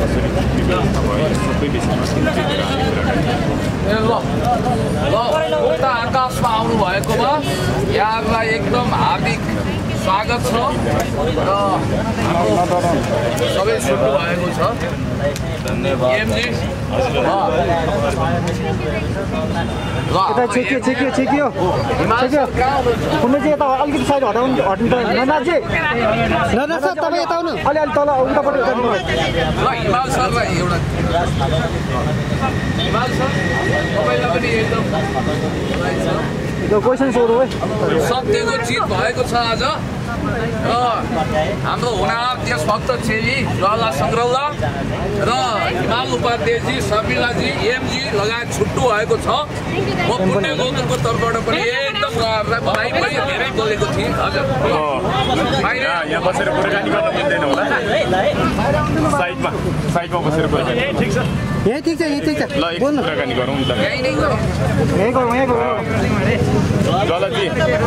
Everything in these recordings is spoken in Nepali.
कसरी सबै विषयमा आकाशमा आउनु भएकोमा यहाँलाई एकदम हार्दिक स्वागत छ र सबै सुन्नु भएको छ। धन्यवाद एमजी। यता चेकियो कुनै चाहिँ यता अलिकति साइड हटाउनु त ननाजी सर तपाईँ यता आउनु अलिअलि तल उतापट्टि गर्नु। हिमाल सरलाई एउटा हिमाल सर तपाईँलाई पनि एकदम क्वेसन सोध्नु है। सत्यको जित भएको छ आज र हाम्रो हुनार देशभक्त चेली ज्वाला संग्रौला र हिमाल उपाध्यायजी शर्मिलाजी एमजी लगायत छुट्टु भएको छ। म पुण्य गौतमको तर्फबाट पनि एकदम उहाँहरूलाई बधाई पनि धेरै बोलेको थिएँ। हजुर यहाँ बसेर कुराकानी गर्न मिल्दैन होला साइडमा बसेर कुराकानी ठिक छ यही ठिक छ ल कुराकानी गरौँ न त यही गरौँ ज्वालाजी।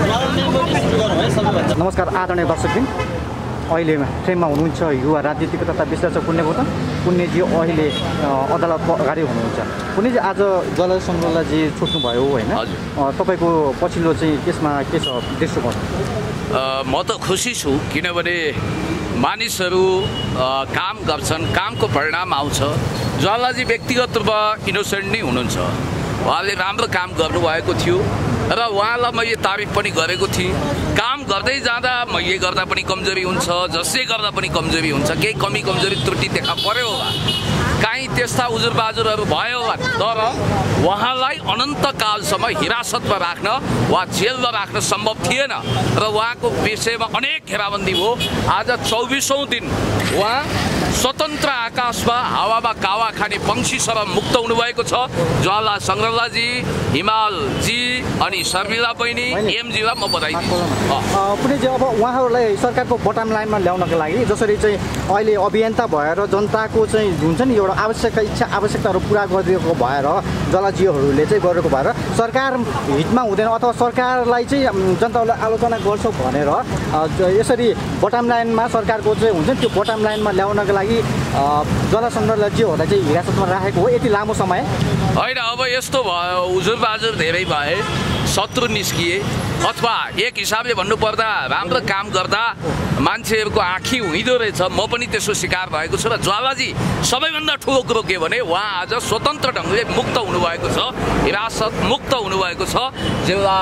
नमस्कार आदरणीय दर्शकबिन, अहिले फ्रेममा हुनुहुन्छ युवा राजनीतिक तथा विश्लेषक पुण्य गौतम। पुण्यजी अहिले अदालत अगाडि हुनुहुन्छ। पुण्यजी आज ज्वाला संग्रौलाजी छुट्नुभयो होइन, तपाईँको पछिल्लो चाहिँ त्यसमा के छ दृष्टिकोण? म त खुसी छु किनभने मानिसहरू काम गर्छन्, कामको परिणाम आउँछ। ज्वालाजी व्यक्तिगत रूपमा इनोसेन्ट नै हुनुहुन्छ। उहाँले राम्रो काम गर्नुभएको थियो र उहाँलाई मैले तारिफ पनि गरेको थिएँ। काम गर्दै जाँदा मैले गर्दा पनि कमजोरी हुन्छ, जसले गर्दा पनि कमजोरी हुन्छ, केही कमी कमजोरी त्रुटि देखा पर्यो होला, काहीँ त्यस्ता उजुर बाजुरहरू भयो होला, तर उहाँलाई अनन्तकालसम्म हिरासतमा राख्न वा जेलमा राख्न सम्भव थिएन र उहाँको विषयमा अनेक घेराबन्दी हो। आज 24औं दिन उहाँ स्वतन्त्र आकाशमा हावामा कावा खाने पंक्षी सरह मुक्त हुनुभएको छ। ज्वाला संग्रौलाजी, हिमालजी अनि शर्मिला बहिनी एमजीलाई म बधाई दिन्छु। पुण्यजी अब उहाँहरूलाई सरकारको बटम लाइनमा ल्याउनको लागि जसरी चाहिँ अहिले अभियन्ता भएर जनताको चाहिँ हुन्छ नि एउटा इच्छा आवश्यकताहरू पुरा गरिदिएको भएर ज्वालाजीहरूले चाहिँ गरेको भएर सरकार हितमा हुँदैन अथवा सरकारलाई चाहिँ जनताहरूले आलोचना गर्छ भनेर यसरी बटम लाइनमा सरकारको चाहिँ हुन्छ नि त्यो बटम लाइनमा ल्याउनको लागि ज्वाला संग्रौलाजीहरूलाई चाहिँ हिरासतमा राखेको हो यति लामो समय होइन। अब यस्तो भयो, उजुर बाजुर धेरै भए, शत्रु निस्किए, अथवा एक हिसाबले भन्नुपर्दा राम्रो काम गर्दा मान्छेहरूको आँखी हुँदो रहेछ। म पनि त्यसको शिकार भएको छु र ज्वालाजी सबैभन्दा ठुलो कुरो के भने उहाँ आज स्वतन्त्र ढङ्गले मुक्त हुनुभएको छ, हिरासत मुक्त हुनुभएको छ जिल्ला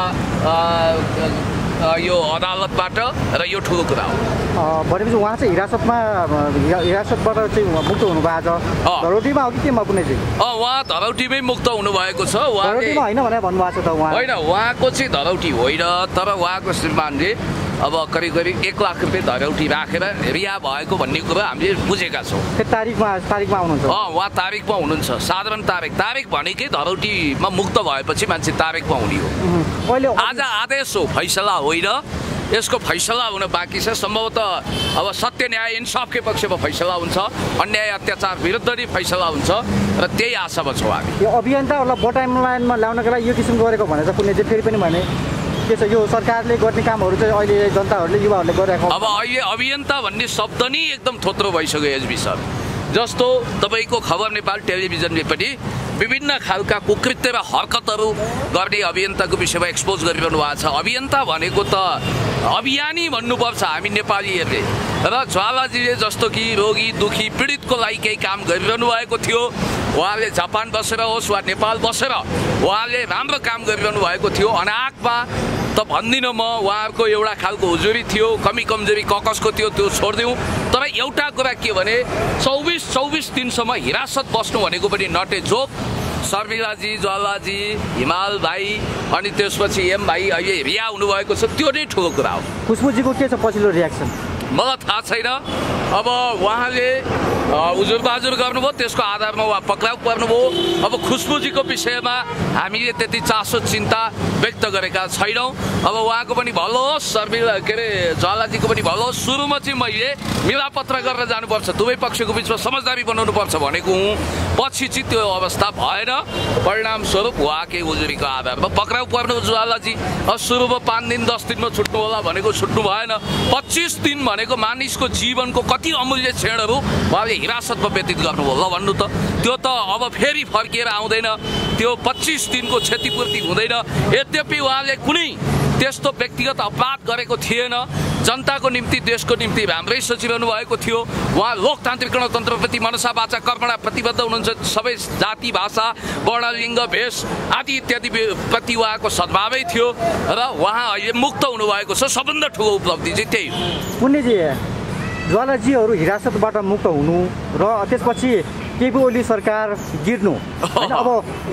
यो अदालतबाट र यो ठुलो कुरा हो। भनेपछि उहाँ चाहिँ हिरासतबाट चाहिँ मुक्त हुनुभएको छ। धरौटीमा हो कि केमा कुनै चाहिँ? उहाँ धरौटीमै मुक्त हुनुभएको छ। धरौटीमा होइन भनेर भन्नुभएको छ त उहाँ? होइन, उहाँको चाहिँ धरौटी होइन, तर उहाँको श्रीमानले अब करिब 1 लाख रुपियाँ धरौटी राखेर रिहा भएको भन्ने कुरा हामीले बुझेका छौँ। तारिकमा आउनुहुन्छ? उहाँ तारिकमा हुनुहुन्छ। साधारण तारिक भनेकै धरौटीमा मुक्त भएपछि मान्छे तारिकमा हुने हो। आज आदेश हो, फैसला होइन। यसको फैसला हुन बाँकी छ। सम्भवतः अब सत्य न्याय इन्साफकै पक्षमा फैसला हुन्छ, अन्याय अत्याचार विरुद्ध नै फैसला हुन्छ र त्यही आशामा छौँ हामी। यो अभियन्ताहरूलाई बटम लाइनमा ल्याउनको लागि यो किसिम गरेको भने चाहिँ पुण्य चाहिँ फेरि पनि भने के छ यो सरकारले गर्ने कामहरू चाहिँ अहिले जनताहरूले युवाहरूले गरिरहेको? अब अहिले अभियन्ता भन्ने शब्द नै एकदम थोत्रो भइसक्यो एचबी सर। जस्तो तपाईँको खबर नेपाल टेलिभिजनले पनि विभिन्न खालका कुकृत्य र हरकतहरू गर्ने अभियन्ताको विषयमा एक्सपोज गरिरहनु भएको छ। अभियन्ता भनेको त अभियानी भन्नुपर्छ हामी नेपालीहरूले। र ज्वालाजीले जस्तो कि रोगी दुखी पीडितको लागि केही काम गरिरहनु भएको थियो। उहाँले जापान बसेर होस् वा नेपाल बसेर उहाँले राम्रो काम गरिरहनु भएको थियो। अनाकमा त भन्दिनँ म, उहाँहरूको एउटा खालको हुजुरी थियो, कमी कमजोरी कसको थियो त्यो छोडिदिउँ। तर एउटा कुरा के भने 24 दिनसम्म हिरासत बस्नु भनेको पनि नट ए जोक। शर्मिलाजी, ज्वालाजी, हिमाल भाइ अनि त्यसपछि एम भाइ अहिले रिहा हुनुभएको छ, त्यो नै ठुलो कुरा हो। खुसबुजीको के छ पछिल्लो रियाक्सन? मलाई थाहा छैन। अब उहाँले उजुर बाजुर गर्नुभयो, त्यसको आधारमा उहाँ पक्राउ पर्नुभयो। अब खुसबुजीको विषयमा हामीले त्यति चासो चिन्ता व्यक्त गरेका छैनौँ। अब उहाँको पनि भलो होस्, शर्मिला के अरे ज्वालाजीको पनि भलो होस्। सुरुमा चाहिँ मैले मिलापत्र गरेर जानुपर्छ, दुवै पक्षको बिचमा समझदारी बनाउनुपर्छ भनेको हुँ। पछि चाहिँ त्यो अवस्था भएन, परिणामस्वरूप उहाँकै उजुरीको आधारमा पक्राउ पर्नु ज्वालाजी। सुरुमा 5 दिन 10 दिनमा छुट्नु होला भनेको छुट्नु भएन। 25 दिन भनेको मानिसको जीवनको कति अमूल्य क्षणहरू उहाँले हिरासतमा व्यतीत गर्नुभयो ल भन्नु त त्यो त अब फेरि फर्किएर आउँदैन त्यो 25 दिनको क्षतिपूर्ति हुँदैन यद्यपि उहाँले कुनै त्यस्तो व्यक्तिगत अपराध गरेको थिएन जनताको निम्ति देशको निम्ति राम्रै सोचिरहनु भएको थियो उहाँ लोकतान्त्रिक गणतन्त्रप्रति मनसा वाचा कर्मणा प्रतिबद्ध हुनुहुन्छ सबै जाति भाषा वर्ण लिङ्ग भेष आदि इत्यादि प्रति उहाँको सद्भावै थियो र उहाँ अहिले मुक्त हुनुभएको छ सबभन्दा ठुलो उपलब्धि चाहिँ त्यही हो पुण्यजी ज्वालाजीहरू हिरासतबाट मुक्त हुनु र त्यसपछि केपी ओली सरकार गिर्नु होइन अब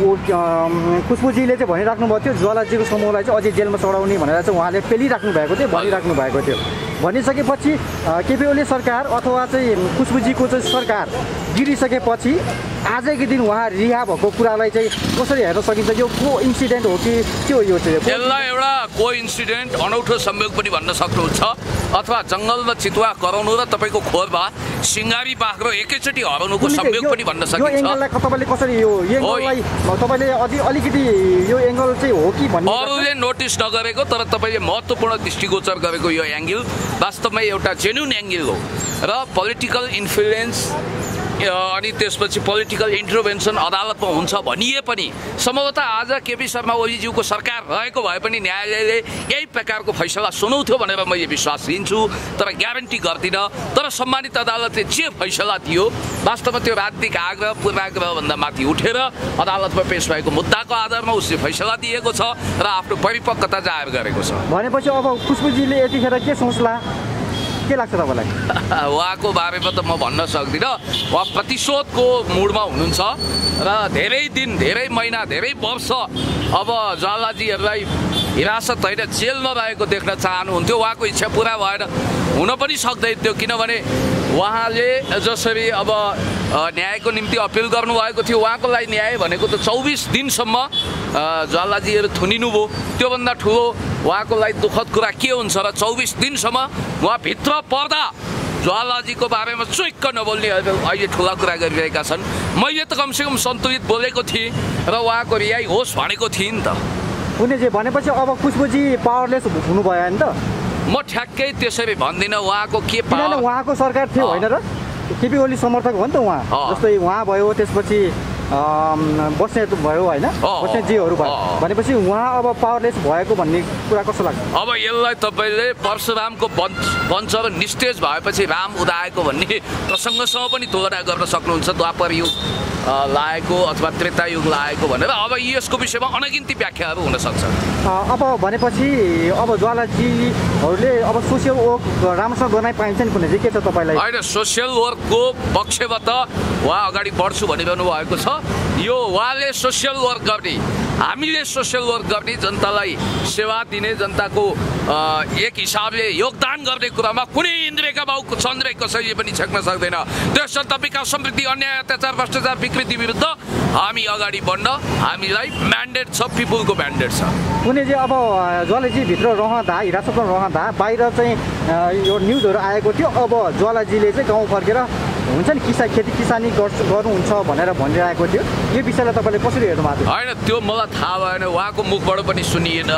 खुसबुजीले चाहिँ भनिराख्नु भएको थियो ज्वालाजीको समूहलाई चाहिँ अझै जेलमा चढाउने भनेर चाहिँ उहाँले पेलिराख्नु भएको थियो भनिराख्नु भएको थियो भनिसकेपछि केपी ओली सरकार अथवा चाहिँ खुसबुजीको चाहिँ सरकार गिरिसकेपछि आजकै दिन उहाँ रिहा भएको कुरालाई चाहिँ कसरी हेर्न सकिन्छ यो को इन्सिडेन्ट हो कि के हो यो चाहिँ यसलाई एउटा को इन्सिडेन्ट अनौठो संयोग पनि भन्न सक्नुहुन्छ अथवा जङ्गलमा चितुवा कराउनु र तपाईँको खोरमा सिङ्गारी बाख्रो एकैचोटि हराउनुको संयोग पनि भन्न सकिन्छ यो एङ्गललाई तपाईँले कसरी यो एङ्गललाई तपाईँले अझै अलिकति यो एङ्गल चाहिँ हो कि भन्ने अरूले नोटिस नगरेको तर तपाईँले महत्त्वपूर्ण दृष्टिगोचर गरेको यो एङ्गल वास्तवमै एउटा जेन्युन एङ्गल हो र पोलिटिकल इन्फ्लुएन्स अनि त्यसपछि पोलिटिकल इन्टरभेन्सन अदालतमा हुन्छ भनिए पनि सम्भवतः आज केपी शर्मा ओलीज्यूको सरकार रहेको भए पनि न्यायालयले यही प्रकारको फैसला सुनाउँथ्यो भनेर मैले विश्वास लिन्छु तर ग्यारेन्टी गर्दिनँ तर सम्मानित अदालतले जे फैसला दियो वास्तवमा त्यो राजनीतिक आग्रह पूर्वाग्रहभन्दा माथि उठेर अदालतमा पेश भएको मुद्दाको आधारमा उसले फैसला दिएको छ र आफ्नो परिपक्वता जाहेर गरेको छ भनेपछि अब खुसबुजीले यतिखेर के सोच्ला के लाग्छ तपाईँलाई उहाँको बारेमा त म भन्न सक्दिनँ उहाँ प्रतिशोधको मुडमा हुनुहुन्छ र धेरै दिन धेरै महिना धेरै वर्ष अब ज्वालाजीहरूलाई हिरासत होइन जेलमा रहेको देख्न चाहनुहुन्थ्यो उहाँको इच्छा पुरा भएन हुन पनि सक्दैन थियो किनभने उहाँले जसरी अब न्यायको निम्ति अपिल गर्नुभएको थियो उहाँको लागि न्याय भनेको त 24 दिनसम्म ज्वालाजीहरू थुनिनुभयो त्योभन्दा ठुलो उहाँको लागि दुःखद कुरा के हुन्छ र 24 दिनसम्म उहाँ भित्र पर्दा ज्वालाजीको बारेमा चुइक्क नबोल्ने अहिले ठुला कुरा गरिरहेका छन् मैले त कमसेकम सन्तुलित बोलेको थिएँ र उहाँको रिहाई होस् भनेको थिएँ नि त पुण्यजी भनेपछि अब खुसबुजी पावरलेस हुनुभयो नि त म ठ्याक्कै त्यसरी भन्दिनँ उहाँको के पावर उहाँको सरकार थियो होइन र केपी ओली समर्थक हो नि त उहाँ जस्तै उहाँ भयो त्यसपछि बस्नेत भयो होइन बस्नेतजीहरू भयो भनेपछि उहाँ अब पावरलेस भएको भन्ने कुरा कस्तो लाग्छ अब यसलाई तपाईँले परशुरामको वंश र निस्तेज भएपछि राम उदाएको भन्ने प्रसङ्गसँग पनि तुलना गर्न सक्नुहुन्छ द्वापर युग लागेको अथवा त्रेता युग लागेको भनेर अब यसको विषयमा अनगिन्ती व्याख्याहरू हुन सक्छ अब भनेपछि अब ज्वालाजीहरूले अब सोसियल वर्क राम्रोसँग गर्न पाइन्छ नि कुनै चाहिँ के छ तपाईँलाई होइन सोसियल वर्कको पक्षबाट उहाँ अगाडि बढ्छु भनिरहनु भएको छ यो उहाँले सोसियल वर्क गर्ने हामीले सोसियल वर्क गर्ने जनतालाई सेवा दिने जनताको एक हिसाबले योगदान गर्ने कुरामा कुनै इन्द्रेका बाउ चन्द्रे कसैले पनि छेक्न सक्दैन देश जनता विकास समृद्धि अन्याय अत्याचार भ्रष्टाचार विकृति विरुद्ध हामी अगाडि बढ्न हामीलाई म्यान्डेट छ पिपुलको म्यान्डेट छ कुनै चाहिँ अब ज्वालाजी भित्र रहँदा हिरासतमा रहँदा बाहिर चाहिँ यो न्युजहरू आएको थियो अब ज्वालाजीले चाहिँ गाउँ फर्केर हुन्छ नि खेती किसानी गर्नुहुन्छ भनेर भनिरहेको थियो यो विषयलाई तपाईँले कसरी हेर्नु भएको होइन त्यो मलाई थाहा भएन उहाँको मुखबाट पनि सुनिएन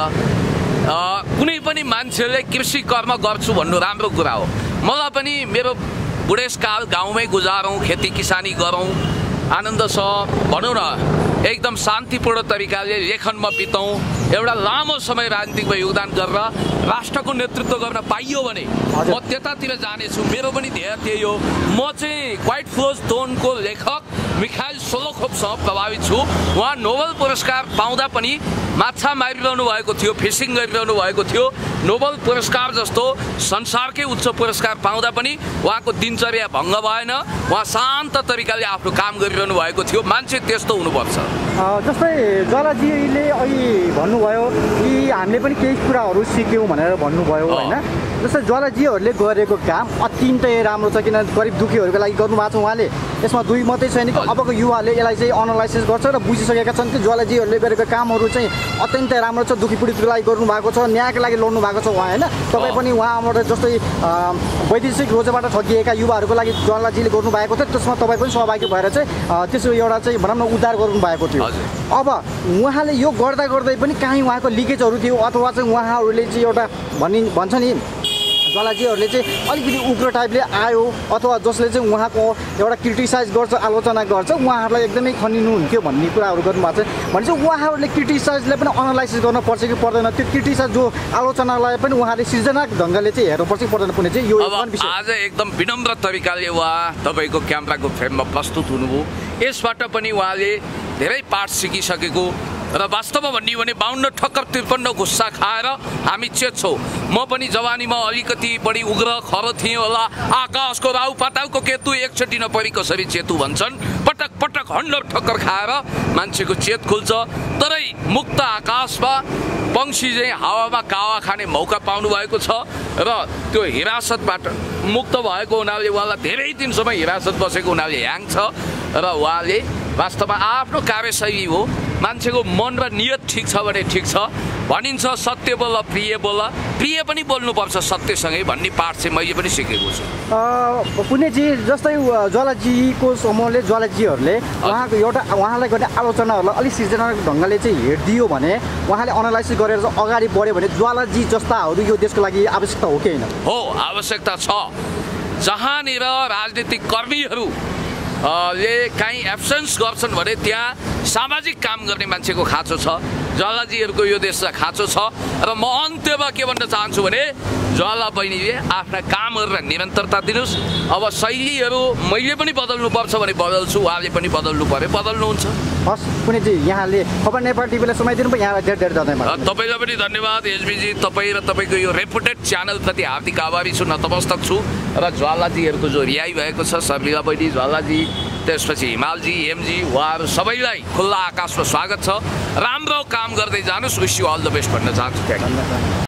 कुनै पनि मान्छेले कृषि कर्म गर्छु भन्नु राम्रो कुरा हो मलाई पनि मेरो बुढेसकाल गाउँमै गुजारौँ खेती किसानी गरौँ आनन्दसँग भनौँ न एकदम शान्तिपूर्ण तरिकाले लेखनमा बिताउँ एउटा लामो समय राजनीतिकमा योगदान गरेर राष्ट्रको नेतृत्व गर्न पाइयो भने म त्यतातिर जानेछु मेरो पनि ध्येय त्यही हो म चाहिँ क्वाइट फ्लोज दोनको लेखक मिखाइल सोलोखोभसँग प्रभावित छु उहाँ नोबेल पुरस्कार पाउँदा पनि माछा मारिरहनु भएको थियो फिसिङ गरिरहनु भएको थियो नोबेल पुरस्कार जस्तो संसारकै उच्च पुरस्कार पाउँदा पनि उहाँको दिनचर्या भङ्ग भएन उहाँ शान्त तरिकाले आफ्नो काम गरिरहनु भएको थियो मान्छे त्यस्तो हुनुपर्छ जस्तै ज्वालाजीले अहिले भन्नुभयो कि हामीले पनि केही कुराहरू सिक्यौँ भनेर भन्नुभयो होइन जस्तै ज्वालाजीहरूले गरेको काम अत्यन्तै राम्रो छ किन गरिब दुखीहरूको लागि गर्नुभएको छ उहाँले यसमा दुई मात्रै छैन कि अबको युवाहरूले यसलाई चाहिँ एनालाइसिस गर्छ र बुझिसकेका छन् कि ज्वालाजीहरूले गरेको कामहरू चाहिँ अत्यन्तै राम्रो छ दुखी पीडितको लागि गर्नुभएको छ न्यायको लागि लड्नु भएको छ उहाँ होइन तपाईँ पनि उहाँबाट जस्तै वैदेशिक रोजबाट ठगिएका युवाहरूको लागि ज्वालाजीले गर्नुभएको थियो त्यसमा तपाईँ पनि सहभागी भएर चाहिँ त्यसो एउटा चाहिँ भनौँ न उद्धार गर्नुभएको थियो अब उहाँले यो गर्दा गर्दै पनि काहीँ उहाँको लिकेजहरू थियो अथवा चाहिँ उहाँहरूले चाहिँ एउटा भन्छ नि ज्वालाजीहरूले चाहिँ अलिकति उग्र टाइपले आयो अथवा जसले चाहिँ उहाँको एउटा क्रिटिसाइज गर्छ आलोचना गर्छ उहाँहरूलाई एकदमै खनिनुहुन्थ्यो भन्ने कुराहरू गर्नुभएको छ भने चाहिँ उहाँहरूले क्रिटिसाइजलाई पनि एनालाइसिस गर्नुपर्छ कि पर्दैन त्यो क्रिटिसाइज जो आलोचनालाई पनि उहाँले सृजनात्मक ढङ्गले चाहिँ हेर्नुपर्छ कि पर्दैन कुनै चाहिँ यो आज एकदम विनम्र तरिकाले उहाँ तपाईँको क्यामेराको फ्रेममा प्रस्तुत हुनुभयो यसबाट पनि उहाँले धेरै पाठ सिकिसकेको र वास्तवमा भन्ने भने 52 ठक्कर 53 गुस्सा खाएर हामी चेत छौँ म पनि जवानीमा अलिकति बढी उग्र खर थिएँ होला आकाशको राउ पातालको केतु एकचोटि नपरि कसरी चेतु भन्छन् पटक पटक 100 ठक्कर खाएर मान्छेको चेत खुल्छ तरै मुक्त आकाशमा पंक्षी चाहिँ हावामा कावा खाने मौका पाउनु भएको छ र त्यो हिरासतबाट मुक्त भएको हुनाले उहाँलाई धेरै दिनसम्म हिरासत बसेको हुनाले ह्याङ छ र उहाँले वास्तवमा आफ्नो कार्यशैली हो मान्छेको मन र नियत ठिक छ भने ठिक छ भनिन्छ सत्य बोल प्रिय पनि बोल्नुपर्छ सत्यसँगै भन्ने पाठ चाहिँ मैले पनि सिकेको छु पुण्यजी जस्तै ज्वालाजीको समूहले ज्वालाजीहरूले उहाँलाई गर्ने आलोचनाहरूलाई अलिक सृजनात्मक ढङ्गले चाहिँ हेरिदियो भने उहाँले एनालाइसिस गरेर चाहिँ अगाडि बढ्यो भने ज्वालाजी जस्ताहरू यो देशको लागि आवश्यकता हो कि होइन हो आवश्यकता छ जहाँनिर राजनीतिक कर्मीहरू ले काहीँ एब्सेन्स गर्छन् भने त्यहाँ सामाजिक काम गर्ने मान्छेको खाँचो छ ज्वालाजीहरूको यो देशमा खाँचो छ र म अन्त्यमा के भन्न चाहन्छु भने ज्वाला बहिनीले आफ्ना कामहरूलाई निरन्तरता दिनुहोस् अब शैलीहरू मैले पनि बदल्नुपर्छ भने बदल्छु उहाँले पनि बदल्नु पर्यो बदल्नुहुन्छ हस् पुण्यजी यहाँले खबर नेपाल टिभीलाई समय दिनु भयो यहाँलाई धेरै धेरै धन्यवाद तपाईँलाई पनि धन्यवाद एसबीजी तपाईँ र तपाईँको यो रेपुटेड च्यानलप्रति हार्दिक आभारी छु नतमस्तक छु र ज्वालाजीहरूको जो रिहाई भएको छ शर्मिला बहिनी ज्वालाजी त्यसपछि हिमालजी हेमजी उहाँहरू सबैलाई खुल्ला आकाशमा स्वागत छ राम्रो काम गर्दै जानुहोस् wish you all the best भन्न चाहन्छु।